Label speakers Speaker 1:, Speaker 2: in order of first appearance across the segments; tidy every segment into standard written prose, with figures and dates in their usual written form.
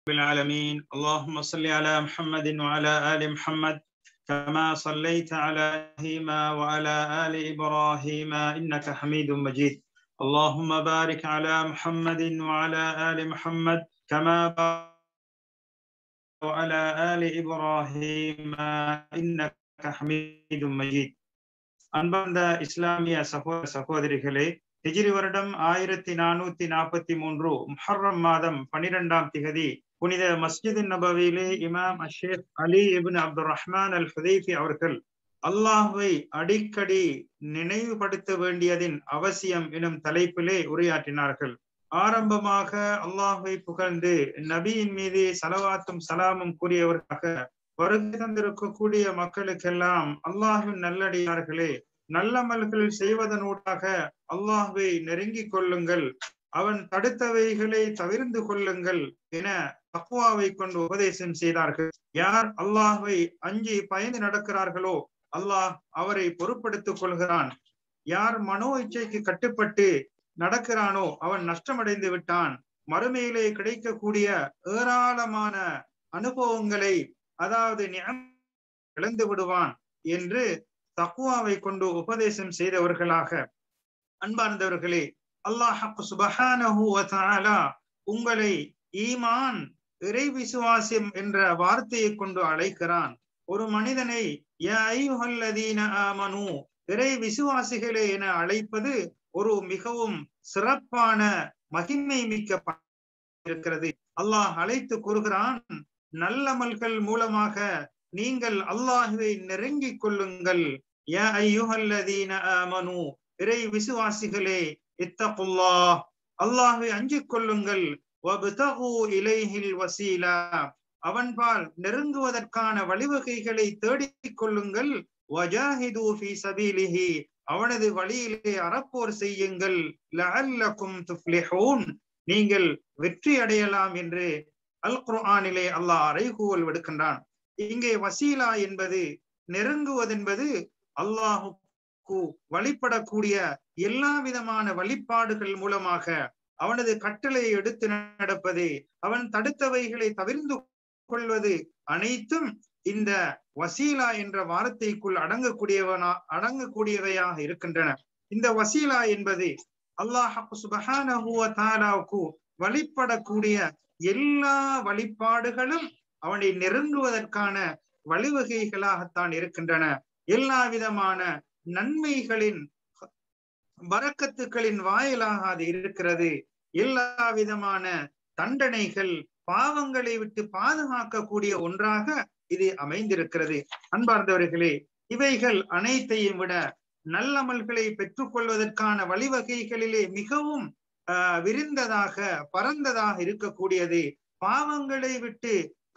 Speaker 1: العالمين اللهم صل على محمد وعلى آل محمد كما صليت على إبراهيم وعلى آل إبراهيم إنك حميد مجيد اللهم بارك على محمد وعلى آل محمد كما باركت على آل إبراهيم إنك حميد مجيد அன்பார்ந்த இஸ்லாமிய சகோதரிகளே, ஹிஜ்ரி வருடம் 1443 முஹர்ரம் மாதம் 12ஆம் திகதி புனித மஸ்ஜித் நபவியிலே இமாம் ஷேக் அலி இப்னு அப்துர் ரஹ்மான் அல் ஹுதைஃபி அவர்கள் அல்லாஹ்வை அடிக்கடி நினைவுபடுத்த வேண்டியதின் அவசியம் எனும் தலைப்பிலே உரையாற்றினார்கள். ஆரம்பமாக அல்லாஹ்வை புகழ்ந்து நபியின் மீது ஸலவாத்தும் சலாமும் கூறியவர்களாக வருகை தந்திருக்கக்கூடிய மக்களுக்கெல்லாம் அல்லாஹ்வின் நல்லடியார்களே, நல்லமல்கள் செய்வதனூடாக அல்லாஹ்வை நெருங்கிக் கொள்ளுங்கள், அவன் தடுத்தவைகளை தவிர்ந்து கொள்ளுங்கள் என தக்வாவை கொண்டு உபதேசம் செய்தார்கள். யார் அல்லாஹ்வை அஞ்சி பயந்து நடக்கிறார்களோ அல்லாஹ் அவரை பொறுப்படுத்திக் கொள்கிறான். யார் மனோ இச்சைக்கு கட்டுப்பட்டு நடக்கிறானோ அவன் நஷ்டமடைந்து விட்டான். மறுமையிலே கிடைக்கக்கூடிய ஏராளமான அனுபவங்களை, அதாவது இழந்து விடுவான் என்று தக்வாவை கொண்டு உபதேசம் செய்தவர்களாக. அன்பார்ந்தவர்களே, அல்லாஹ் சுப்ஹானஹு வ தஆலா உங்களை ஈமான், இறை விசுவாசம் என்ற வார்த்தையை கொண்டு அழைக்கிறான். ஒரு மனிதனை யா அய்யுஹல்லதீன ஆமனு, இறை விசுவாசிகளே என அழைப்பது ஒரு மிகவும் சிறப்பான மகிமை மிக்க இருக்கிறது. அல்லாஹ் அழைத்து கூறுகிறான், நல்லமல்கள் மூலமாக நீங்கள் அல்லாஹ்வை நெருங்கிக் கொள்ளுங்கள். யா அய்யுஹல்லதீன ஆமனு, இறை விசுவாசிகளே, இத்தகுல்லாஹ், அல்லாஹ்வை அஞ்சிக் கொள்ளுங்கள். வப்தகு இலைஹில் வசீலா, அவன்பால் நெருங்குவதற்கான வழிவகைகளை தேடிக் கொள்ளுங்கள். வஜாஹிது ஃபீ சபீலிஹி, அவனது வழியிலே அறப்போர் செய்யுங்கள். லஅல்லகும் துஃப்லிஹூன், நீங்கள் வெற்றி அடையலாம் என்று அல் குர்ஆனிலே அல்லாஹ் அறைகூவல் விடுக்கின்றான். இங்கே வசீலா என்பது, நெருங்குவதென்பது அல்லாஹுக்கு வழிபடக்கூடிய எல்லா விதமான வழிபாடுகள் மூலமாக அவனது கட்டளையை எடுத்து நடப்பது, அவன் தடுத்தவைகளை தவிர்ந்து கொள்வது அனைத்தும் இந்த வசீலா என்ற வார்த்தைக்குள் அடங்கக்கூடியவையாக இருக்கின்றன. இந்த வசீலா என்பது அல்லாஹ் சுப்ஹானஹு வ தஆலாவுக்கு வழிபடக்கூடிய எல்லா வழிபாடுகளும் அவனை நெருங்குவதற்கான வழிவகைகளாகத்தான் இருக்கின்றன. எல்லா விதமான நன்மைகளின் பரக்கத்துக்களின் வாயிலாக அது இருக்கிறது. எல்லா விதமான தண்டனைகள், பாவங்களை விட்டு பாதுகாக்கக்கூடிய ஒன்றாக இது அமைந்திருக்கிறது. அன்பார்ந்தவர்களே, இவைகள் அனைத்தையும் விட நல்லமல்களை பெற்றுக் கொள்வதற்கான வழிவகைகளிலே மிகவும் விரிந்ததாக, பரந்ததாக இருக்கக்கூடியது. பாவங்களை விட்டு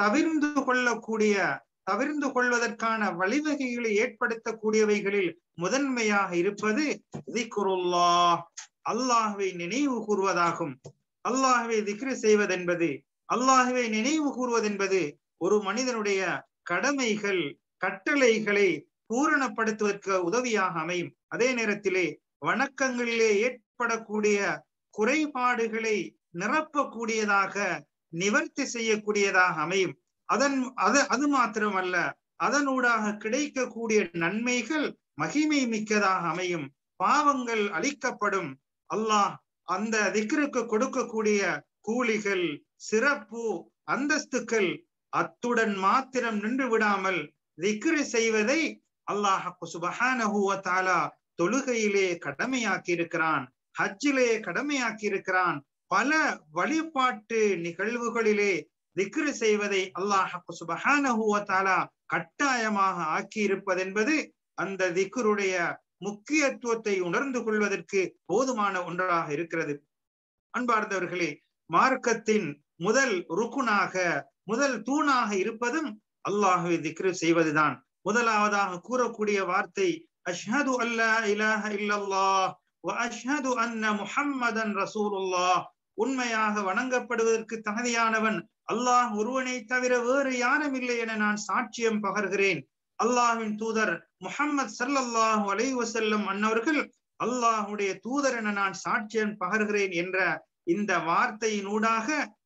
Speaker 1: தவிர்ந்து கொள்வதற்கான வழிவகைகளை ஏற்படுத்தக்கூடியவைகளில் முதன்மையாக இருப்பது திக்ருல்லாஹ், அல்லாஹ்வை நினைவு கூறுவதாகும். அல்லாஹ்வை திக்ரு செய்வதென்பது, அல்லாஹ்வை நினைவு கூறுவதென்பது ஒரு மனிதனுடைய கடமைகள், கட்டளைகளை பூரணப்படுத்துவதற்கு உதவியாக அமையும். அதே நேரத்திலே வணக்கங்களிலே ஏற்படக்கூடிய குறைபாடுகளை நிரப்பக்கூடியதாக, நிவர்த்தி செய்யக்கூடியதாக அமையும். அது மாத்திரமல்ல, அதனூடாக கிடைக்கக்கூடிய நன்மைகள் மகிமை மிக்கதாக அமையும். பாவங்கள் அழிக்கப்படும். அல்லாஹ் அந்த திக்ருக்கு கொடுக்கக்கூடிய கூலிகள், சிறப்பு, அந்தஸ்துக்கள் அத்துடன் மாத்திரம் நின்று விடாமல் திக்ரு செய்வதை அல்லாஹ் சுப்ஹானஹு வ தஆலா தொழுகையிலே கடமையாக்கி இருக்கிறான், ஹஜ்ஜிலே கடமையாக்கி இருக்கிறான். பல வழிபாட்டு நிகழ்வுகளிலே திக்ரு செய்வதை அல்லாஹ் சுப்ஹானஹு வ தஆலா கட்டாயமாக ஆக்கி இருப்பதென்பது அந்த திக்ருடைய முக்கியத்துவத்தை உணர்ந்து கொள்வதற்கு போதுமான ஒன்றாக இருக்கிறது. அன்பார்ந்தவர்களே, மார்க்கத்தின் முதல் ருக்குனாக, முதல் தூணாக இருப்பதும் அல்லாஹ்வை திக்ரு செய்வதுதான். முதலாவதாக கூறக்கூடிய வார்த்தை அஷ்ஹது அல்லா இலாஹ இல்லல்லாஹ் வ அஷ்ஹது அன்ன முஹம்மதன் ரசூலுல்லாஹ், உண்மையாக வணங்கப்படுவதற்கு தகுதியானவன் அல்லாஹ் ஒருவனை தவிர வேறு யாரும் இல்லை என நான் சாட்சியம் பகர்கிறேன். அல்லாஹ்வின் தூதர் முஹம்மது ஸல்லல்லாஹு அலைஹி வஸல்லம் அன்னவர்கள் அல்லாஹ்வுடைய தூதர் என நான் சாட்சியம் பகர்கிறேன் என்ற இந்த வார்த்தையினூடாக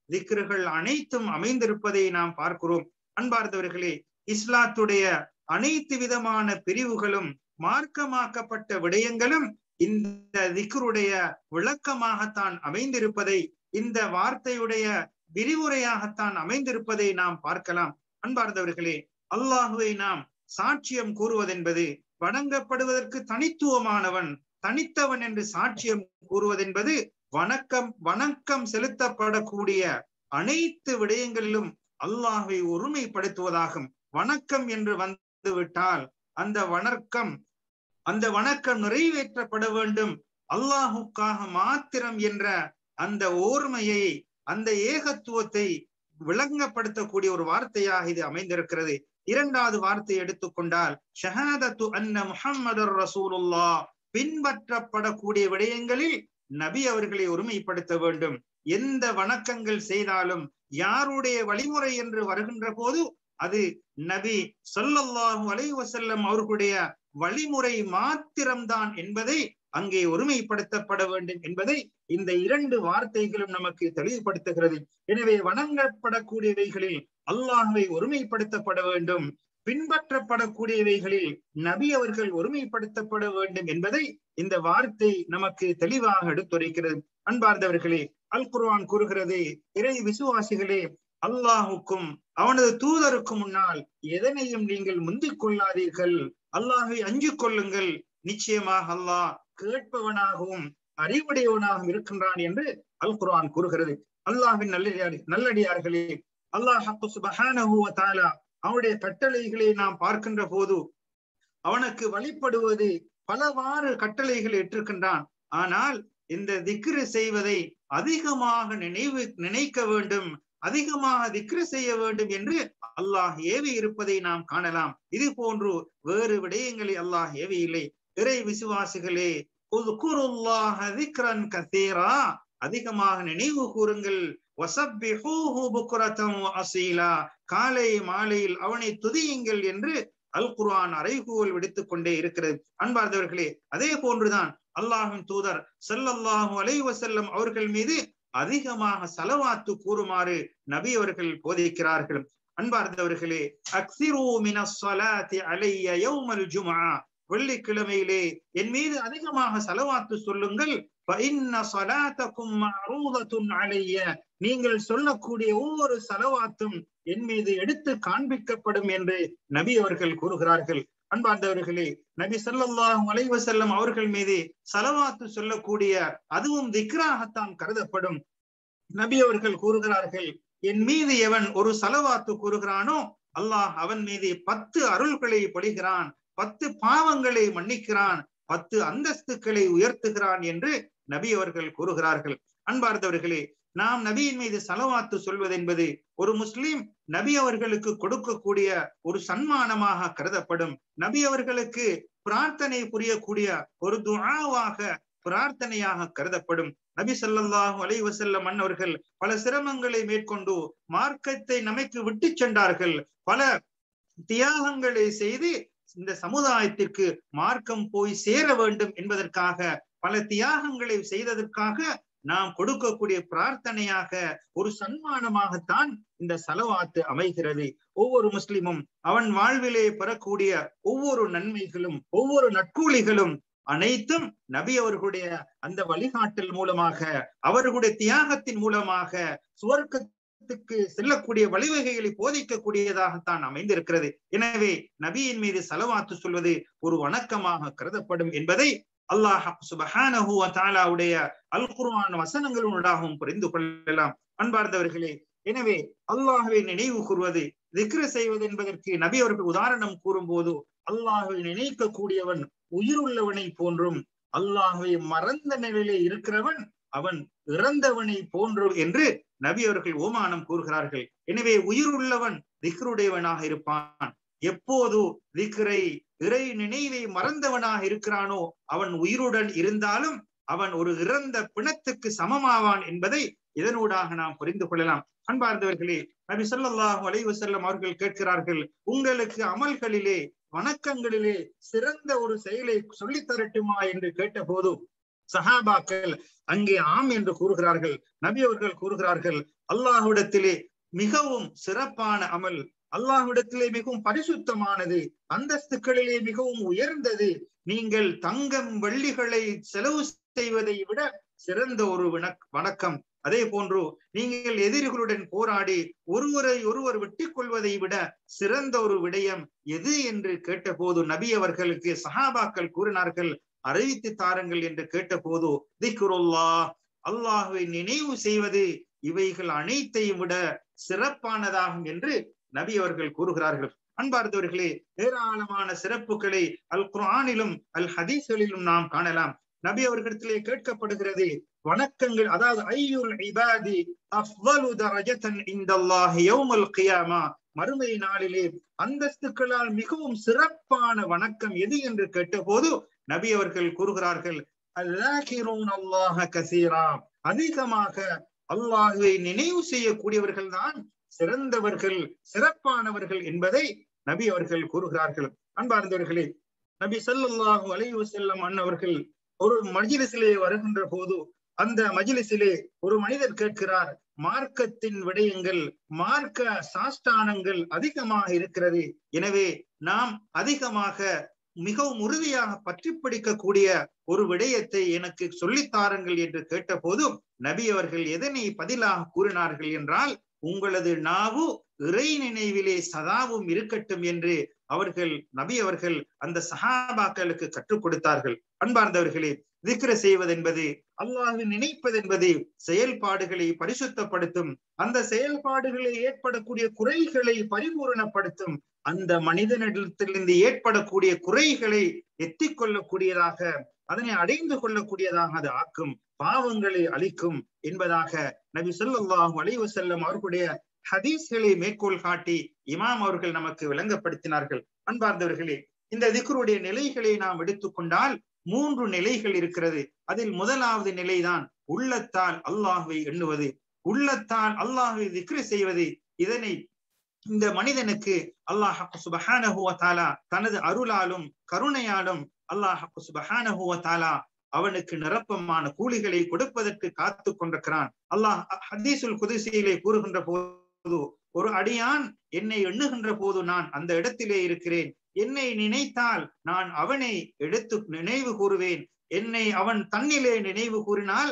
Speaker 1: திக்ருகள் அனைத்தும் அமைந்திருப்பதை நாம் பார்க்கிறோம். அன்பார்ந்தவர்களே, இஸ்லாத்துடைய அனைத்து விதமான பிரிவுகளும் மார்க்கமாக்கப்பட்ட விடயங்களும் இந்த திக்ருடைய விளக்கமாகத்தான் அமைந்திருப்பதை, இந்த வார்த்தையுடைய விரிவுரையாகத்தான் அமைந்திருப்பதை நாம் பார்க்கலாம். அன்பார்ந்தவர்களே, அல்லாஹுவை நாம் சாட்சியம் கூறுவதென்பது வணங்கப்படுவதற்கு தனித்துவமானவன், தனித்தவன் என்று சாட்சியம் கூறுவதென்பது வணக்கம் செலுத்தப்படக்கூடிய அனைத்து விடயங்களிலும் அல்லாஹை ஒருமைப்படுத்துவதாகும். வணக்கம் என்று வந்துவிட்டால் அந்த வணக்கம் நிறைவேற்றப்பட வேண்டும் அல்லாஹுக்காக மாத்திரம் என்ற அந்த ஓர்மையை, அந்த ஏகத்துவத்தை விளங்கப்படுத்தக்கூடிய ஒரு வார்த்தையாக இது அமைந்திருக்கிறது. இரண்டாவது வார்த்தை எடுத்துக்கொண்டால் ஷஹாதத்து அன்ன முஹம்மதர் ரசூலுல்லாஹ், பின்பற்றப்படக்கூடிய விடயங்களில் நபி அவர்களை ஒருமைப்படுத்த வேண்டும். எந்த வணக்கங்கள் செய்தாலும் யாருடைய வழிமுறை என்று வருகின்ற போது அது நபி ஸல்லல்லாஹு அலைஹி வஸல்லம் அவர்களுடைய வழிமுறை மாத்திரம்தான் என்பதை அங்கே ஒருமைப்படுத்தப்பட வேண்டும் என்பதை இந்த இரண்டு வார்த்தைகளும் நமக்கு தெளிவுபடுத்துகிறது. எனவே வணங்கப்படக்கூடியவைகளில் அல்லாஹ்வை ஒருமைப்படுத்தப்பட வேண்டும், பின்பற்றப்படக்கூடியவைகளில் நபி அவர்கள் ஒருமைப்படுத்தப்பட வேண்டும் என்பதை இந்த வார்த்தை நமக்கு தெளிவாக எடுத்துரைக்கிறது. அன்பார்ந்தவர்களே, அல் குர்ஆன் கூறுகிறது, இறை விசுவாசிகளே, அல்லாஹுக்கும் அவனது தூதருக்கும் முன்னால் எதனையும் நீங்கள் முந்திக் கொள்ளாதீர்கள், அல்லாஹை அஞ்சு கொள்ளுங்கள், நிச்சயமாக அல்லாஹ் கேட்பவனாகவும் அறிவுடையவனாகவும் இருக்கின்றான் என்று அல் குர்ஆன் கூறுகிறது. அல்லாஹ்வின் நல்லடியார்களே, அல்லாஹ் சுப்ஹானஹு வ தஆலா அவனுடைய கட்டளைகளை நாம் பார்க்கின்ற போது அவனுக்கு வழிபடுவது பலவாறு கட்டளைகள் இட்டிருக்கின்றான். ஆனால் இந்த திக்ரு செய்வதை அதிகமாக நினைக்க வேண்டும், அதிகமாக திக்ரு செய்ய வேண்டும் என்று அல்லாஹ் ஏவி இருப்பதை நாம் காணலாம். இது போன்று வேறு விடயங்களை அல்லாஹ் ஏவி இல்லை. இறை விசுவாசிகளே, உஸ்குருல்லாஹ திக்ரன் கஸீரா, அதிகமாக நினைவு கூறுங்கள், வஸப்பிஹூஹு புக்ரதன் வ அஸீலா, காலை மாலையில் அவனை துதியுங்கள் என்று அல் குர்ஆன் அறைகூவல் விடுத்துக் கொண்டே இருக்கிறது. அன்பார்ந்தவர்களே, அதே போன்றுதான் அல்லாஹ்வின் தூதர் ஸல்லல்லாஹு அலைஹி வஸல்லம் அவர்கள் மீது அதிகமாக ஸலவாத்து கூறுமாறு நபி அவர்கள் போதிக்கிறார்கள். அன்பார்ந்தவர்களே, அக்ஸிரு மினஸ் ஸலாத்தி அலைய யௌமல் ஜும்ஆ, வெள்ளிக்கிழமையிலே என் மீது அதிகமாக ஸலவாத்து சொல்லுங்கள். ஃபஇன்ன ஸலாத்தகும் மஅரூதத்துன் அலைய, நீங்கள் சொல்லக்கூடிய ஒவ்வொரு ஸலவாத்தும் என் மீது எடுத்து காண்பிக்கப்படும் என்று நபி அவர்கள் கூறுகிறார்கள். அன்பார்ந்தவர்களே, நபி ஸல்லல்லாஹு அலைஹி வஸல்லம் அவர்கள் மீது ஸலவாத்து சொல்லக்கூடிய அதுவும் திக்ராகத்தான் கருதப்படும். நபி அவர்கள் கூறுகிறார்கள், என் மீது எவன் ஒரு ஸலவாத்து கூறுகிறானோ அல்லாஹ் அவன் மீது 10 அருள்களை பொழிகிறான், 10 பாவங்களை மன்னிக்கிறான், 10 அந்தஸ்துக்களை உயர்த்துகிறான் என்று நபி அவர்கள் கூறுகிறார்கள். அன்பார்ந்தவர்களே, நாம் நபியின் மீது ஸலவாத்து சொல்வது என்பது ஒரு முஸ்லிம் நபி அவர்களுக்கு கொடுக்கக்கூடிய ஒரு சன்மானமாக கருதப்படும். நபி அவர்களுக்கு பிரார்த்தனை புரியக்கூடிய ஒரு துஆவாக, பிரார்த்தனையாக கருதப்படும். நபி ஸல்லல்லாஹு அலைஹி வஸல்லம் அன்னவர்கள் பல சிரமங்களை மேற்கொண்டு மார்க்கத்தை நமக்கு விட்டு சென்றார்கள். பல தியாகங்களை செய்து இந்த சமுதாயத்திற்கு மார்க்கம் போய் சேர வேண்டும் என்பதற்காக பல தியாகங்களை செய்ததற்காக நாம் கொடுக்கக்கூடிய பிரார்த்தனையாக, ஒரு சன்மானமாகத்தான் இந்த ஸலவாத்து அமைகிறது. ஒவ்வொரு முஸ்லிமும் அவன் வாழ்விலே பெறக்கூடிய ஒவ்வொரு நன்மைகளும் ஒவ்வொரு நற்கூலிகளும் அனைத்தும் நபி அவர்களுடைய அந்த வழிகாட்டல் மூலமாக, அவர்களுடைய தியாகத்தின் மூலமாக சுவர்க்கத்துக்கு செல்லக்கூடிய வழிவகைகளை போதிக்கக்கூடியதாகத்தான் அமைந்திருக்கிறது. எனவே நபியின் மீது ஸலவாத்து சொல்வது ஒரு வணக்கமாக கருதப்படும் என்பதை அல்லாஹ் சுப்ஹானஹு வ தஆலாவுடைய அல் குர்ஆன் வசனங்களூடாகவும் புரிந்து கொள்ளலாம். அன்பார்ந்தவர்களே, எனவே அல்லாஹ்வை நினைவு கூறுவது, திக்ரு செய்வது என்பதற்கு நபி அவர்கள் உதாரணம் கூறும்போது, அல்லாஹ்வை நினைக்க கூடியவன் உயிருள்ளவனை போன்றும், அல்லாஹ்வை மறந்த நிலையிலே இருக்கிறவன் அவன் இறந்தவனை போன்றும் என்று நபி அவர்கள் ஓமானம் கூறுகிறார்கள். எனவே உயிருள்ளவன் திக்ருடையவனாக இருப்பான். எப்போது திக்ரை, இறை நினைவை மறந்தவனாக இருக்கிறானோ அவன் உயிருடன் இருந்தாலும் அவன் ஒரு இறந்த பிணத்துக்கு சமமாவான் என்பதை இதனூடாக நாம் புரிந்து கொள்ளலாம். அன்பார்ந்தவர்களே, நபி ஸல்லல்லாஹு அலைஹி வஸல்லம் அவர்கள் கேட்கிறார்கள், உங்களுக்கு அமல்களிலே, வணக்கங்களிலே சிறந்த ஒரு செயலை சொல்லித் தரட்டுமா என்று கேட்ட போது
Speaker 2: சஹாபாக்கள் அங்கே ஆம் என்று கூறுகிறார்கள். நபி அவர்கள் கூறுகிறார்கள், அல்லாஹ்விடத்திலே மிகவும் சிறப்பான அமல், அல்லாஹ்விடத்திலே மிகவும் பரிசுத்தமானது, அந்தஸ்துக்களிலே மிகவும் உயர்ந்தது, நீங்கள் தங்கம் வெள்ளிகளை செலவு செய்வதை விட சிறந்த ஒரு வணக்கம். அதே போன்று நீங்கள் எதிரிகளுடன் போராடி ஒருவர் வெட்டி கொள்வதை விட சிறந்த ஒரு விடயம் எது என்று கேட்டபோது நபி அவர்களுக்கு சஹாபாக்கள் கூறினார்கள், அறிவித்து தாருங்கள் என்று கேட்டபோது, திக்ருல்லாஹ், அல்லாஹ்வை நினைவு செய்வது இவைகள் அனைத்தையும் விட சிறப்பானதாகும் என்று நபி அவர்கள் கூறுகிறார்கள். அன்பார்ந்தவர்களே, ஏராளமான சிறப்புகளை அல் குர்ஆனிலும் அல் ஹதீஸ்களிலும் நாம் காணலாம். நபி அவர்களிடத்திலே கேட்கப்படுகிறது வணக்கங்கள், அதாவது ஐயுல் இபாதி அஃதலு தரஜத்தன் இன்தல்லாஹி யௌமல் கியாமா, மறுமை நாளிலே அந்தஸ்துக்களால் மிகவும் சிறப்பான வணக்கம் எது என்று கேட்டபோது நபி அவர்கள் கூறுகிறார்கள், அல்லாஹிரூன் அல்லாஹ கஸீரா, அதிகமாக அல்லாஹ்வை நினைவு செய்யக்கூடியவர்கள் தான் சிறந்தவர்கள், சிறப்பானவர்கள் என்பதை நபி அவர்கள் கூறுகிறார்கள். அன்பார்ந்தவர்களே, நபி ஸல்லல்லாஹு அலைஹி வஸல்லம் அன்னவர்கள் ஒரு மஜ்லிஸிலே வருகின்ற போது அந்த மஜ்லிஸிலே ஒரு மனிதர் கேட்கிறார், மார்க்கத்தின் விடயங்கள், மார்க்க சாஸ்தானங்கள் அதிகமாக இருக்கிறது, எனவே நாம் அதிகமாக மிகவும் உறுதியாக பற்றி பிடிக்கக்கூடிய ஒரு விடயத்தை எனக்கு சொல்லித்தாருங்கள் என்று கேட்ட போதும் நபி அவர்கள் எதனை பதிலாக கூறினார்கள் என்றால், உங்களது நாவு இறை நினைவிலே சதாவும் இருக்கட்டும் என்று நபி அவர்கள் அந்த சஹாபாக்களுக்கு கற்றுக் கொடுத்தார்கள். அன்பார்ந்தவர்களே, திக்ர செய்வது என்பது, அல்லாஹ்வை நினைப்பது என்பது செயல்பாடுகளை பரிசுத்தப்படுத்தும், அந்த செயல்பாடுகளை ஏற்படக்கூடிய குறைகளை பரிபூரணப்படுத்தும், அந்த மனிதனிடத்திலிருந்து ஏற்படக்கூடிய குறைகளை எத்திக் கொள்ளக்கூடியதாக, அதனை அடைந்து கொள்ளக்கூடியதாக அது ஆக்கும், பாவங்களை அளிக்கும் என்பதாக நபி ஸல்லல்லாஹு அலைஹி வஸல்லம் அவர்களுடைய ஹதீஸ்களை மேற்கோள் காட்டி இமாம் அவர்கள் நமக்கு விளங்கப்படுத்தினார்கள். அன்பார்ந்தவர்களே, இந்த திக்ருடைய நிலைகளை நாம் எடுத்துக்கொண்டால் 3 நிலைகள் இருக்கிறது. அதில் முதலாவது நிலைதான் உள்ளத்தால் அல்லாஹ்வை எண்ணுவது, உள்ளத்தால் அல்லாஹ்வை திக்ரு செய்வது. இதனை இந்த மனிதனுக்கு அல்லாஹ் சுப்ஹானஹு வ தஆலா தனது அருளாலும் கருணையாலும் அல்லாஹ் சுப்ஹானஹு வ தஆலா அவனுக்கு நிரப்பமான கூலிகளை கொடுப்பதற்கு காத்து கொண்டிருக்கிறான். அல்லாஹ் ஹதீஸுல் குதுஸியிலே கூறுகின்ற போது, ஒரு அடியான் என்னை எண்ணுகின்ற போது நான் அந்த இடத்திலே இருக்கிறேன், என்னை நினைத்தால் நான் அவனை எடுத்து நினைவு கூறுவேன், என்னை அவன் தன்னிலே நினைவு கூறினால்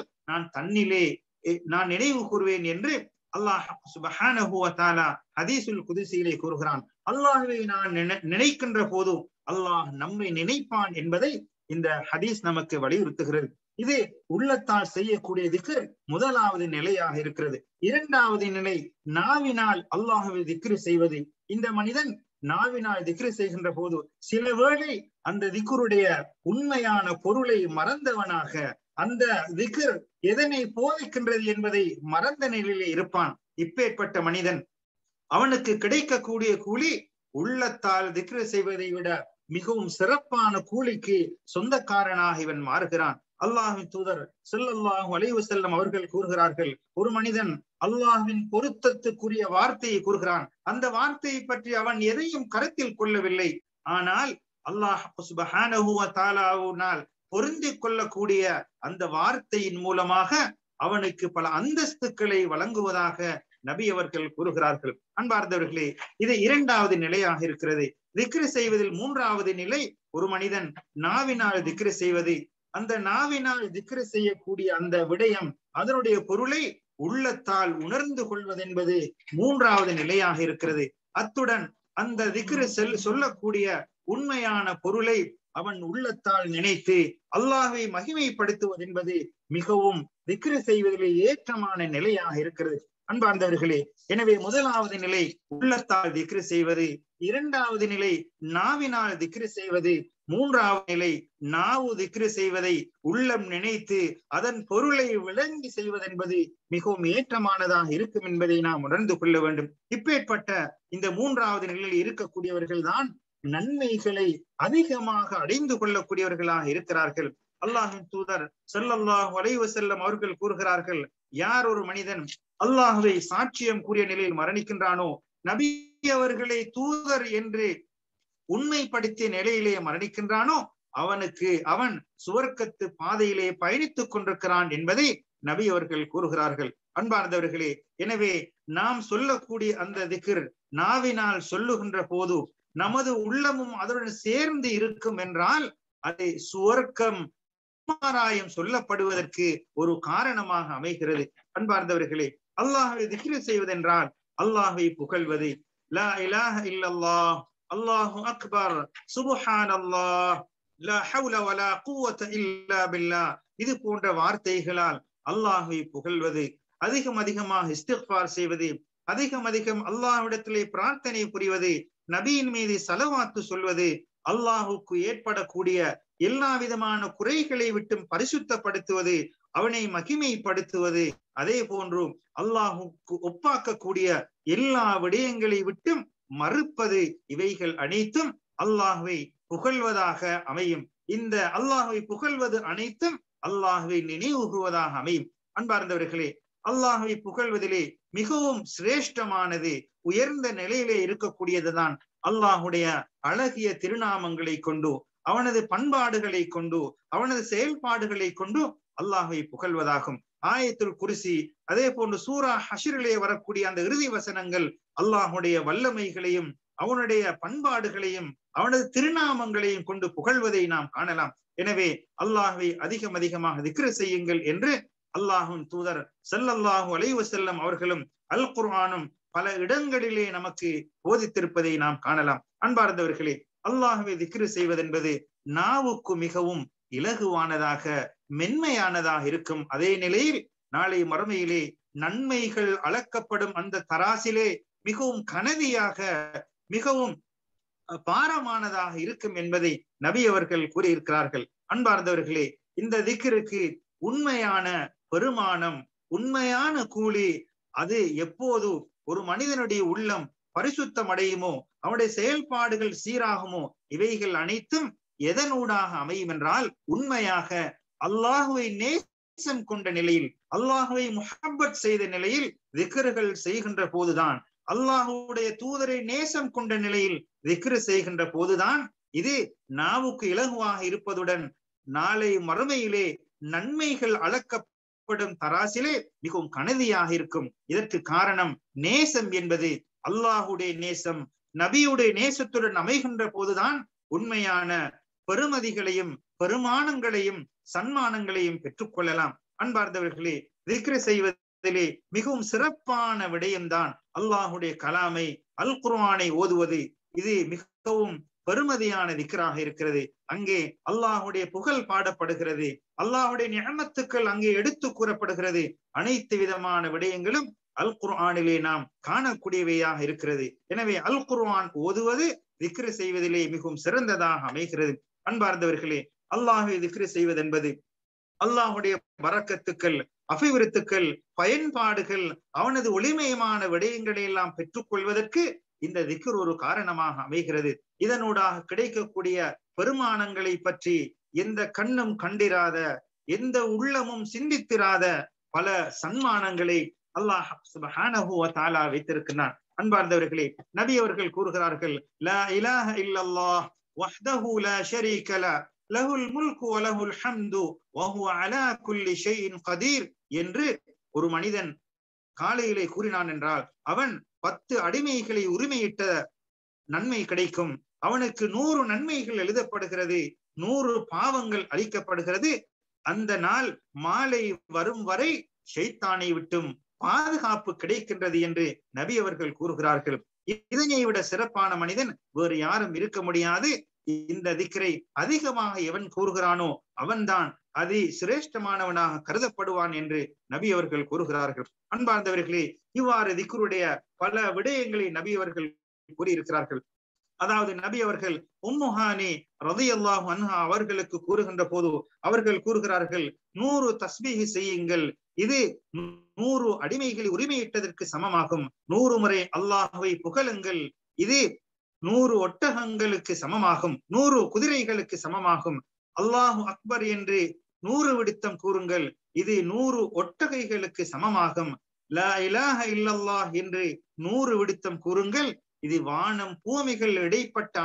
Speaker 2: நான் நினைவு கூறுவேன் என்று அல்லாஹ் சுப்ஹானஹு வ தஆலா ஹதீஸுல் குதுஸியிலே கூறுகிறான். அல்லாஹ்வை நான் நினைக்கின்ற போது அல்லாஹ் நம்மை நினைப்பான் என்பதை இந்த ஹதீஸ் நமக்கு வலியுறுத்துகிறது. இது உள்ளத்தால் செய்யக்கூடிய திக்ர் முதலாவது நிலையாக இருக்கிறது. இரண்டாவது நிலை நாவினால் அல்லாஹ்வை திக்ரு செய்வது. இந்த மனிதன் நாவினால் திக்ரு செய்கின்ற போது சில வேளை அந்த திக்ருடைய உண்மையான பொருளை மறந்தவனாக, அந்த திக்ர் எதனை போதிக்கின்றது என்பதை மறந்த நிலையிலே இருப்பான். இப்பேற்பட்ட மனிதன், அவனுக்கு கிடைக்கக்கூடிய கூலி உள்ளத்தால் திக்ரு செய்வதை விட மிகவும் சிறப்பான கூலிக்கு சொந்தக்காரனாக இவன் மாறுகிறான். அல்லாஹ்வின் தூதர் ஸல்லல்லாஹு அலைஹி வஸல்லம் அவர்கள் கூறுகிறார்கள், ஒரு மனிதன் அல்லாஹ்வின் பொருத்தத்துக்குரிய வார்த்தையை கூறுகிறான், அந்த வார்த்தையை பற்றி அவன் எதையும் கருத்தில் கொள்ளவில்லை, ஆனால் அல்லாஹ் சுப்ஹானஹு வ தஆலாவினால் பொருந்திக் கொள்ளக்கூடிய அந்த வார்த்தையின் மூலமாக அவனுக்கு பல அந்தஸ்துக்களை வழங்குவதாக நபி அவர்கள் கூறுகிறார்கள். அன்பார்ந்தவர்களே, இது இரண்டாவது நிலையாக இருக்கிறது. திக்ரு செய்வதில் மூன்றாவது நிலை, ஒரு மனிதன் நாவினால் திக்ரு செய்வது. அந்த நாவினால் திக்ரு செய்யக்கூடிய அந்த விடயம், அதனுடைய பொருளை உள்ளத்தால் உணர்ந்து கொள்வது என்பது மூன்றாவது நிலையாக இருக்கிறது. அத்துடன் அந்த திக்ரு சொல்லக்கூடிய உண்மையான பொருளை அவன் உள்ளத்தால் நினைத்து அல்லாஹ்வை மகிமைப்படுத்துவது என்பது மிகவும் திக்ரு செய்வதிலே ஏற்றமான நிலையாக இருக்கிறது. அன்பார்ந்தவர்களே, எனவே முதலாவது நிலை உள்ளத்தால் திக்ரு செய்வது, இரண்டாவது நிலை நாவினால் திக்ரு செய்வது, மூன்றாவது நிலை நாவு திக்ரு செய்வதை உள்ளம் நினைத்து அதன் பொருளை விளங்கி செய்வது என்பது மிகவும் ஏற்றமானதாக இருக்கும் என்பதை நாம் உணர்ந்து கொள்ள வேண்டும். இப்பேற்பட்ட இந்த மூன்றாவது நிலையில் இருக்கக்கூடியவர்கள் தான் நன்மைகளை அதிகமாக அடைந்து கொள்ளக்கூடியவர்களாக இருக்கிறார்கள். அல்லாஹ்வின் தூதர் ஸல்லல்லாஹு அலைஹி வஸல்லம் அவர்கள் கூறுகிறார்கள், யார் ஒரு மனிதன் அல்லாஹ்வை சாட்சியம் கூறிய நிலையில் மரணிக்கின்றானோ, நபி அவர்களை தூதர் என்று உண்மைப்படுத்திய நிலையிலே மரணிக்கின்றானோ, அவன் சுவர்க்கத்து பாதையிலே பயணித்துக் கொண்டிருக்கிறான் என்பதை நபி அவர்கள் கூறுகிறார்கள். அன்பார்ந்தவர்களே, எனவே நாம் சொல்லக்கூடிய அந்த திக்ர் நாவினால் சொல்லுகின்ற போது நமது உள்ளமும் அதனுடன் சேர்ந்து இருக்கும் என்றால் அதை சுவர்க்கம் சொல்லப்படுவதற்கு ஒரு காரணமாக அமைகிறது. அன்பார்ந்தவர்களே, அல்லாஹ்வை திக்ர் செய்வதென்றால் அல்லாஹ்வை புகழ்வது. லா இலாஹ இல்லல்லாஹ், அல்லாஹு அக்பர், சுப்ஹானல்லாஹ், லா ஹவ்ல வலா குவத இல்லா பில்லாஹ், இது போன்ற வார்த்தைகளால் அல்லாஹ்வை புகழ்வது, அதிகமாக இஸ்திக்ஃபார் செய்வது, அதிகம் அல்லாஹ்விடத்திலே பிரார்த்தனை புரிவது, நபியின் மீது ஸலவாத்து சொல்வது, அல்லாஹுக்கு ஏற்படக்கூடிய எல்லா விதமான குறைகளை விட்டும் பரிசுத்தப்படுத்துவது, அவனை மகிமைப்படுத்துவது, அதே போன்று அல்லாஹுக்கு ஒப்பாக்கக்கூடிய எல்லா விடயங்களை விட்டும் மறுப்பது, இவைகள் அனைத்தும் அல்லாஹ்வை புகழ்வதாக அமையும். இந்த அல்லாஹ்வை புகழ்வது அனைத்தும் அல்லாஹ்வை நினைவுகுவதாக அமையும். அன்பார்ந்தவர்களே, அல்லாஹ்வை புகழ்வதிலே மிகவும் சிரேஷ்டமானது, உயர்ந்த நிலையிலே இருக்கக்கூடியதுதான் அல்லாஹுடைய அழகிய திருநாமங்களை கொண்டு, அவனது பண்பாடுகளை கொண்டு, அவனது செயல்பாடுகளை கொண்டு அல்லாஹ்வை புகழ்வதாகும். ஆயத்துல் குர்சி, அதே போன்று சூரா ஹஷ்ரிலே வரக்கூடிய அந்த இறுதி வசனங்கள் அல்லாஹுடைய வல்லமைகளையும் அவனுடைய பண்பாடுகளையும் அவனது திருநாமங்களையும் கொண்டு புகழ்வதை நாம் காணலாம். எனவே அல்லாஹ்வை அதிகமாக திக்ர் செய்யுங்கள் என்று அல்லாஹ்வின் தூதர் ஸல்லல்லாஹு அலைஹி வஸல்லம் அவர்களும் அல் குர்ஆனும் பல இடங்களிலே நமக்கு போதித்திருப்பதை நாம் காணலாம். அன்பார்ந்தவர்களே, அல்லாஹ்வை திக்ர் செய்வதென்பது நாவுக்கு மிகவும் இலகுவானதாக மென்மையானதாக இருக்கும். அதே நிலையில் நாளை மறுமையிலே நன்மைகள் அளக்கப்படும் அந்த தராசிலே மிகவும் கனதியாக, மிகவும் பாரமானதாக இருக்கும் என்பதை நபி அவர்கள் கூறியிருக்கிறார்கள். அன்பார்ந்தவர்களே, இந்த திக்ருக்கு உண்மையான பெருமானம், உண்மையான கூலி, அது எப்போது ஒரு மனிதனுடைய உள்ளம் பரிசுத்தம் அடையுமோ, அவனுடைய செயல்பாடுகள் சீராகுமோ, இவைகள் அனைத்தும் எதனூடாக அமையும் என்றால் உண்மையாக அல்லாஹுவை நேசம் கொண்ட நிலையில், அல்லாஹுவை முஹப்பத் செய்த நிலையில் திக்ர்கள் செய்கின்ற போதுதான், அல்லாஹுடைய தூதரை நேசம் கொண்ட நிலையில் திக்ர் செய்கின்ற போதுதான் இது நாவுக்கு இலகுவாக இருப்பதுடன் நாளை மறுமையிலே நன்மைகள் அளக்கப்படும் தராசிலே மிகவும் கனதியாக இருக்கும். இதற்கு காரணம் நேசம் என்பது அல்லாஹுடைய நேசம், நபியுடைய நேசத்துடன் அமைகின்ற போதுதான் உண்மையான பெருமதிகளையும் பெருமானங்களையும் சன்மானங்களையும் பெற்றுக்கொள்ளலாம். அன்பார்ந்தவர்களே, திக்ர் செய்வதிலே மிகவும் சிறப்பான விடயம்தான் அல்லாஹுடைய கலாமை, அல் குர்ஆனை ஓதுவது. இது மிகவும் பெருமதியான திக்ராக இருக்கிறது. அங்கே அல்லாஹுடைய புகழ் பாடப்படுகிறது, அல்லாஹுடைய நிஅமத்துக்கள் அங்கே எடுத்து கூறப்படுகிறது. அனைத்து விதமான விடயங்களும் அல் குர்ஆனிலே நாம் காணக்கூடியவையாக இருக்கிறது. எனவே அல் குர்ஆன் ஓதுவது திக்ர் செய்வதிலே மிகவும் சிறந்ததாக அமைகிறது. அன்பார்ந்தவர்களே, அல்லாஹ்வை திக்ர் செய்வது என்பது அல்லாஹுடைய பரக்கத்துக்கள், அபிவிருத்துக்கள், பயன்பாடுகள், அவனது ஒளிமயமான விடயங்களை எல்லாம் பெற்றுக்கொள்வதற்கு இந்த திக்ர் ஒரு காரணமாக அமைகிறது. இதனூடாக கிடைக்கக்கூடிய பெருமானங்களை பற்றி எந்த கண்ணும் கண்டிராத, எந்த உள்ளமும் சிந்தித்திராத பல சன்மானங்களை அல்லாஹ் சுப்ஹானஹு வ தஆலா வைத்திருக்கிறார். அன்பார்ந்தவர்களே, நபி அவர்கள் கூறுகிறார்கள், லா இலாஹ இல்லல்லாஹ் வஹ்தஹு லா ஷரீக லஹ் லஹுல் முல்கு வ லஹுல் ஹம்து வ ஹுவ அலா குல்லி ஷைஇன் கதீர் என்று ஒரு மனிதன் காலையிலே கூறினான் என்றால் அவன் 10 அடிமைகளை உரிமையிட்ட நன்மை கிடைக்கும். அவனுக்கு 100 நன்மைகள் எழுதப்படுகிறது, 100 பாவங்கள் அளிக்கப்படுகிறது. அந்த நாள் மாலை வரும் வரை ஷைத்தானை விட்டும் பாதுகாப்பு கிடைக்கின்றது என்று நபி அவர்கள் கூறுகிறார்கள். இதனை விட சிறப்பான மனிதன் வேறு யாரும் இருக்க முடியாது. இந்த திக்ரை அதிகமாக எவன் கூறுகிறானோ அவன்தான் அதி சிரேஷ்டமானவனாக கருதப்படுவான் என்று நபி அவர்கள் கூறுகிறார்கள். அன்பார்ந்தவர்களே, இவ்வாறு திக்ருடைய பல விடயங்களை நபி அவர்கள் கூறியிருக்கிறார்கள். அதாவது நபி அவர்கள் உம்மு ஹானி ரலியல்லாஹு அன்ஹா அவர்களுக்கு கூறுகின்ற போது அவர்கள் கூறுகிறார்கள், 100 தஸ்பீஹ் செய்யுங்கள், இது 100 அடிமைகளை உரிமையிட்டதற்கு சமமாகும். 100 முறை அல்லாஹ்வை புகழுங்கள், இது 100 ஒட்டகங்களுக்கு சமமாகும், 100 குதிரைகளுக்கு சமமாகும். அல்லாஹு அக்பர் என்று 100 விடுத்தம் கூறுங்கள், இது 100 ஒட்டகைகளுக்கு சமமாகும். லா இலாஹ இல்லல்லாஹ் என்று 100 விடுத்தம் கூறுங்கள், இது வானம் பூமிகள் இடைப்பட்ட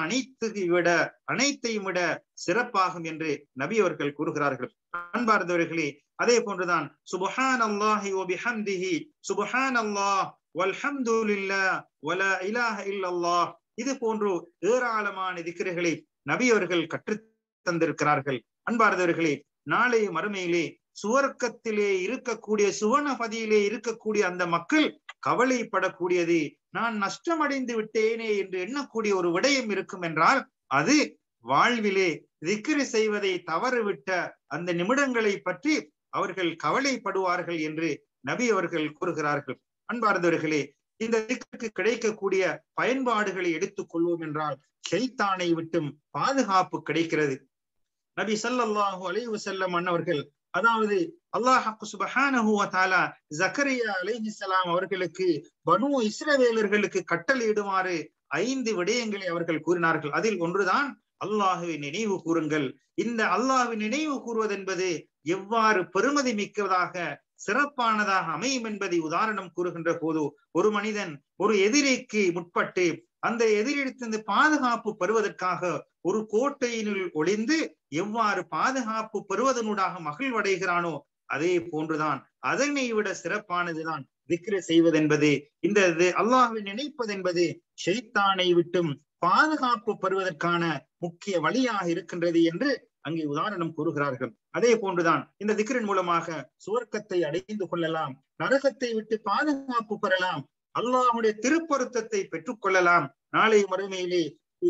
Speaker 2: அனைத்தையும் விட சிறப்பாகும் என்று நபி அவர்கள் கூறுகிறார்கள். அன்பார்ந்தவர்களே, அதே போன்றுதான் சுப்ஹானல்லாஹி வ பிஹம்திஹி சுப்ஹானல்லாஹ் வல்ஹம்துலில்லாஹ் வலா இலாஹ இல்லல்லாஹ், இது போன்று ஏராளமான திக்ருகளை நபி அவர்கள் கற்றுத் தந்திருக்கிறார்கள். அன்பார்ந்தவர்களே, நாளை மறுமையிலே சுவர்க்கத்திலே இருக்கக்கூடிய சுவனபதியிலே இருக்கக்கூடிய அந்த மக்கள் கவலைப்படக்கூடியது, நான் நஷ்டமடைந்து விட்டேனே என்று எண்ணக்கூடிய ஒரு விடயம் இருக்கும் என்றால் அது வாழ்விலே திக்ரு செய்வதை தவறுவிட்ட அந்த நிமிடங்களை பற்றி அவர்கள் கவலைப்படுவார்கள் என்று நபி அவர்கள் கூறுகிறார்கள். அன்பார்ந்தவர்களே, இந்த திக்ருக்கு கிடைக்கக்கூடிய பயன்பாடுகளை எடுத்துக் கொள்வோம் என்றால் ஷைத்தானை விட்டும் பாதுகாப்பு கிடைக்கிறது. நபி ஸல்லல்லாஹு அலைஹி வஸல்லம் அன்னவர்கள், அதாவது அல்லாஹ் சுப்ஹானஹு வ தஆலா ஜக்கரியா அலைஹிஸ்ஸலாம் அவர்களுக்கு பனு இஸ்ரவேலர்களுக்கு கட்டளையிடுமாறு 5 விடயங்களை அவர்கள் கூறினார்கள். அதில் ஒன்றுதான் அல்லாஹ்வை நினைவு கூறுங்கள். இந்த அல்லாஹ்வை நினைவு கூறுவது என்பது எவ்வாறு பெருமதி மிக்கதாக சிறப்பானதாக அமையும் என்பதை உதாரணம் கூறுகின்ற போது, ஒரு மனிதன் ஒரு எதிரிக்கு முற்பட்டு அந்த எதிரிடத்திலிருந்து பாதுகாப்பு பெறுவதற்காக ஒரு கோட்டையினுள் ஒளிந்து எவ்வாறு பாதுகாப்பு பெறுவதனூடாக மகிழ்வடைகிறானோ அதே போன்றுதான் அதனை விட சிறப்பானதுதான் திக்ரு செய்வதென்பது. இந்த அல்லாஹ்வை நினைப்பது என்பது ஷைத்தானை விட்டும் பாதுகாப்பு பெறுவதற்கான முக்கிய வழியாக இருக்கின்றது என்று அங்கே உதாரணம் கூறுகிறார்கள். அதே போன்றுதான் இந்த திக்ரின் மூலமாக சுவர்க்கத்தை அடைந்து கொள்ளலாம், நரகத்தை விட்டு பாதுகாப்பு பெறலாம், அல்லாஹ்வுடைய திருப்பொருத்தத்தை பெற்றுக் கொள்ளலாம், நாளை மறுமையிலே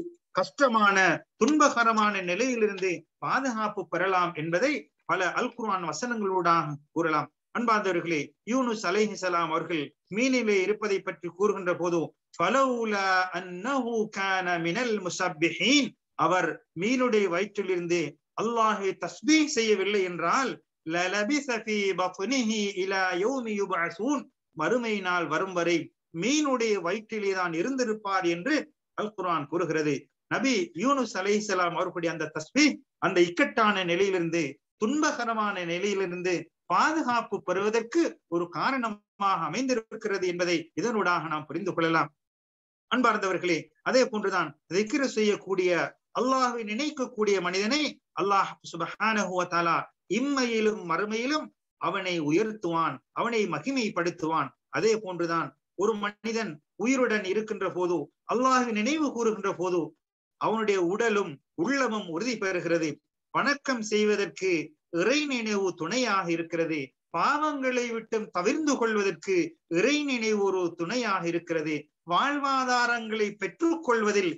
Speaker 2: கஷ்டமான துன்பகரமான நிலையிலிருந்து பாதுகாப்பு பெறலாம் என்பதை பல அல் குர்ஆன் வசனங்களூடாக கூறலாம். அன்பார்ந்தவர்களே, யூனுஸ் அலைஹிஸ்ஸலாம் அவர்கள் மீனிலே இருப்பதை பற்றி கூறுகின்ற போது, ஃபலௌலா அன்னஹு கான மினல் முஸப்பிஹீன், அவர் மீனுடைய வயிற்றிலிருந்து அல்லாஹ்வை தஸ்பீஹ் செய்யவில்லை என்றால் லலபிஸ ஃபீ பத்னிஹி இலா யௌமி யுபஅஸூன், மறுமை நாள் வரும் வரை மீனுடைய வயிற்றிலே தான் இருந்திருப்பார் என்று அல் குர்ஆன் கூறுகிறது. நபி யூனுஸ் அலைஹிஸ்ஸலாம் அவர்களுடைய அந்த தஸ்பீஹ் அந்த இக்கட்டான நிலையிலிருந்து, துன்பகரமான நிலையிலிருந்து பாதுகாப்பு பெறுவதற்கு ஒரு காரணமாக அமைந்திருக்கிறது என்பதை இதனூடாக நாம் புரிந்து கொள்ளலாம். அன்பார்ந்தவர்களே, அதே போன்றுதான் திக்ரு செய்யக்கூடிய அல்லாஹ்வை நினைக்கக்கூடிய மனிதனை அல்லாஹ் சுப்ஹானஹு வ தஆலா இம்மையிலும் மறுமையிலும் அவனை உயர்த்துவான், அவனை மகிமைப்படுத்துவான். அதே போன்றுதான் ஒரு மனிதன் உயிருடன் இருக்கின்ற போது அல்லாஹ்வை நினைவு கூறுகின்ற போது அவனுடைய உடலும் உள்ளமும் உறுதி பெறுகிறது. வணக்கம் செய்வதற்கு இறை நினைவு துணையாக இருக்கிறது. பாவங்களை விட்டும் தவிர்ந்து கொள்வதற்கு இறை நினைவு ஒரு துணையாக இருக்கிறது. வாழ்வாதாரங்களை பெற்றுக் கொள்வதில்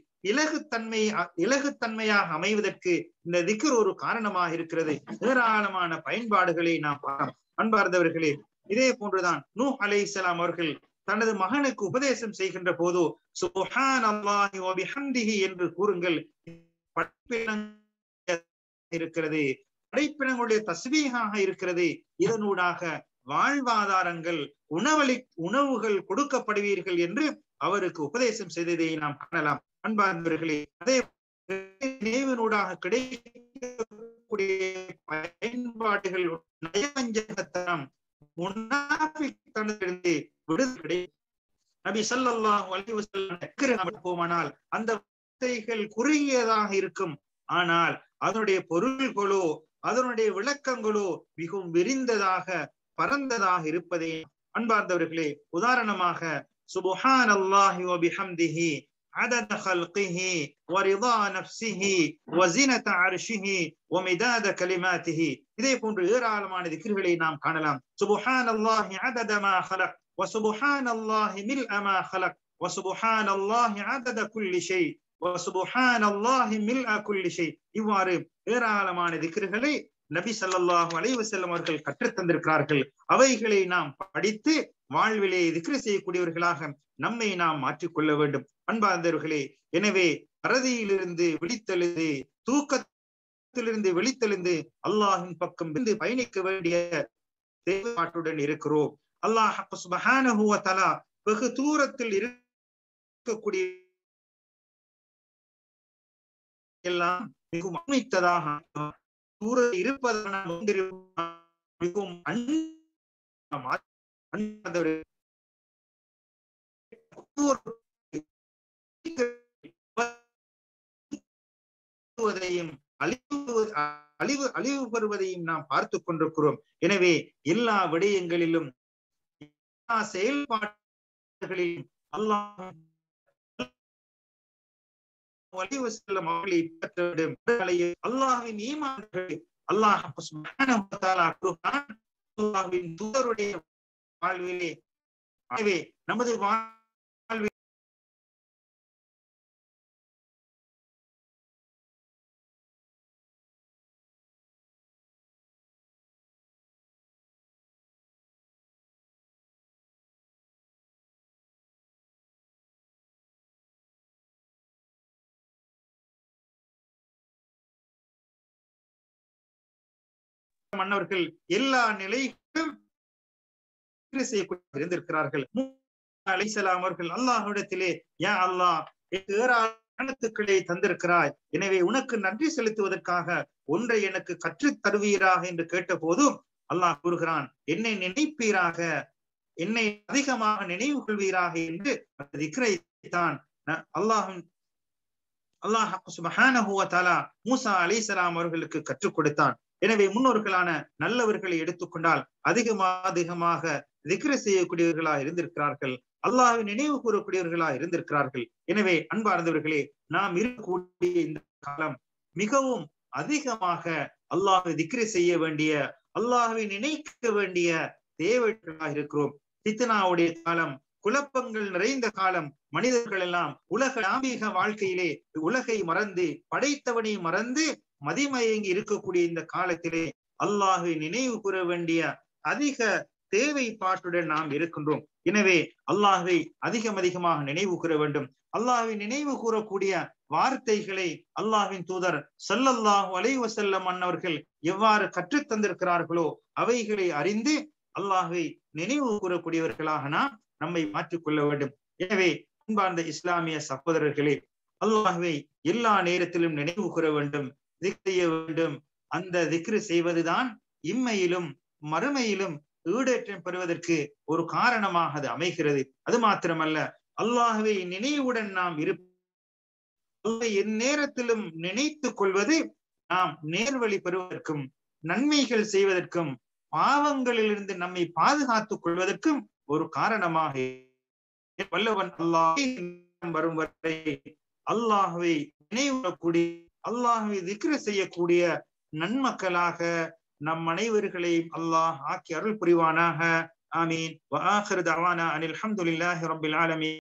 Speaker 2: இலகுத்தன்மையாக அமைவதற்கு இந்த திக்ர் ஒரு காரணமாக இருக்கிறது. ஏராளமான பயன்பாடுகளை நாம் பார்க்கலாம். அன்பார்ந்தவர்களே, இதே போன்றுதான் நூஹ் அலைஹிஸ்ஸலாம் அவர்கள் தனது மகனுக்கு உபதேசம் செய்கின்ற போது சுப்ஹானல்லாஹி வ பிஹம்திஹி என்று கூறுங்கள் இருக்கிறது, படைப்பினங்களுடைய தஸ்பீஹாக இருக்கிறது. இதனூடாக வாழ்வாதாரங்கள் உணவுகள் கொடுக்கப்படுவீர்கள் என்று அவருக்கு உபதேசம் செய்ததை நாம் காணலாம். அன்பார்ந்தவர்களே, அதே நினைவினூடாக கிடைக்கக்கூடிய பயன்பாடுகள் நயவஞ்சகத்தனம், முனாஃபிக்தனத்திலிருந்து விடுதலை. நபி ஸல்லல்லாஹு அலைஹி வஸல்லம் போமானால் அந்த வார்த்தைகள் குறுகியதாக இருக்கும், ஆனால் அதனுடைய பொருள்களோ அதனுடைய விளக்கங்களோ மிகவும் விரிந்ததாக பரந்ததாக இருப்பதை அன்பார்ந்தவர்களே, உதாரணமாக சுப்ஹானல்லாஹி வ பிஹம்திஹி عدد خلقه ورضا نفسه وزنة عرشه ومداد كلماته, இதே போன்று ஏராளமான திக்ருகளை நாம் காணலாம். சுப்ஹானல்லாஹி عدد ما خلق وسبحان الله ملء ما خلق وسبحان الله عدد كل شيء وسبحان الله ملء كل شيء, இவ்வாறு ஏராளமான திக்ருகளை நபி ஸல்லல்லாஹு அலைஹி வஸல்லம் அவர்கள் கற்றுத் தந்திருக்கிறார்கள். அவைகளை நாம் படித்து வாழ்விலே திக்ரு செய்யக்கூடியவர்களாக நம்மை நாம் மாற்றிக்கொள்ள வேண்டும். அன்பார்ந்தவர்களே, எனவே பரதியிலிருந்து விழித்தெழுந்து, தூக்கத்திலிருந்து விழித்தெழுந்து அல்லாஹின் பக்கம் இருந்து பயணிக்க வேண்டிய தேவைப்பாட்டுடன் இருக்கிறோம். அல்லாஹ் சுப்ஹானஹு வ தஆலா வெகு தூரத்தில் இருக்கக்கூடிய எல்லாம் மிகவும் அண்மித்ததாக தூர இருப்பதான மிகவும் அழிவு பெறுவதையும் நாம் பார்த்து கொண்டிருக்கிறோம். எனவே எல்லா விடயங்களிலும் எல்லா செயல்பாடுகளிலும் அல்லாஹ் அல்லாஹ்வின் ஈமான்களை அல்லாஹ் சுப்ஹானஹு வ தஆலா அல்லாஹ்வின் தூதருடைய வாழ்விலே எனவே நமது வாழ்வில் மன்னர்கள் எல்லா நிலைகளிலும் இருந்திருக்கிறார்கள். அலைஹிஸ்ஸலாம் அவர்கள் அல்லாஹ்விடத்திலே யா அல்லாஹ் ஏராளத்துக்களை தந்திருக்கிறாய், எனவே உனக்கு நன்றி செலுத்துவதற்காக ஒன்றை எனக்கு கற்றுத் தருவீராக என்று கேட்ட போதும் அல்லாஹ் கூறுகிறான், என்னை நினைப்பீராக, என்னை அதிகமாக நினைவு கொள்வீராக என்று திக்ரைத்தான் அல்லாஹ் சுப்ஹானஹு வ தஆலா மூசா அலைஹிஸ்ஸலாம் அவர்களுக்கு கற்றுக் கொடுத்தான். எனவே முன்னோர்களான நல்லவர்களை எடுத்துக்கொண்டால் அதிகமாக திக்ர் செய்யக்கூடியவர்களாக இருந்திருக்கிறார்கள், அல்லாஹ்வை நினைவு கூறக்கூடியவர்களாக இருந்திருக்கிறார்கள். எனவே அன்பார்ந்தவர்களே, நாம் இருக்கக்கூடிய இந்த காலம் மிகவும் அதிகமாக அல்லாஹ்வை திக்ர் செய்ய வேண்டிய, அல்லாஹ்வை நினைக்க வேண்டிய தேவைகளாக இருக்கிறோம். ஃபித்னாவுடைய காலம், குழப்பங்கள் நிறைந்த காலம், மனிதர்கள் எல்லாம் உலக வாழ்க்கையிலே உலகை மறந்து படைத்தவனை மறந்து மதிமயங்கி இருக்கக்கூடிய இந்த காலத்திலே அல்லாஹ்வை நினைவு கூற வேண்டிய அதிக தேவைப்பாட்டுடன் நாம் இருக்கின்றோம். எனவே அல்லாஹ்வை அதிகமாக நினைவு கூற வேண்டும். அல்லாஹ்வை நினைவு கூறக்கூடிய வார்த்தைகளை அல்லாஹ்வின் தூதர் ஸல்லல்லாஹு அலைஹி வஸல்லம் அன்னவர்கள் எவ்வாறு கற்றுத் தந்திருக்கிறார்களோ அவைகளை அறிந்து அல்லாஹ்வை நினைவு கூறக்கூடியவர்களாக நாம் நம்மை மாற்றிக்கொள்ள வேண்டும். எனவே அன்பார்ந்த இஸ்லாமிய சகோதரர்களே, அல்லாஹ்வை எல்லா நேரத்திலும் நினைவு கூற வேண்டும், திக்ர் செய்ய வேண்டும். அந்த திக்ர் செய்வதுதான் இம்மையிலும் மறுமையிலும் ஈடேற்றம் பெறுவதற்கு ஒரு காரணமாக அது அமைகிறது. அது மாத்திரமல்ல, அல்லாஹ்வை நினைவுடன் நாம் எந்நேரத்திலும் நினைத்துக் கொள்வது நாம் நேர்வழி பெறுவதற்கும் நன்மைகள் செய்வதற்கும் பாவங்களிலிருந்து நம்மை பாதுகாத்துக் கொள்வதற்கும் ஒரு காரணமாக வல்லவன் அல்லாஹ் வரும் வரை அல்லாஹ்வை நினைவுகூடிய, அல்லாஹ்வை திக்ர் செய்யக்கூடிய நன்மக்களாக நம் அனைவர்களையும் அல்லாஹ் ஆக்கி அருள் புரிவானாக. ஆமீன். வ ஆகிரு தஅவானா அனில் ஹம்துலில்லாஹி ரப்பில் ஆலமீன்.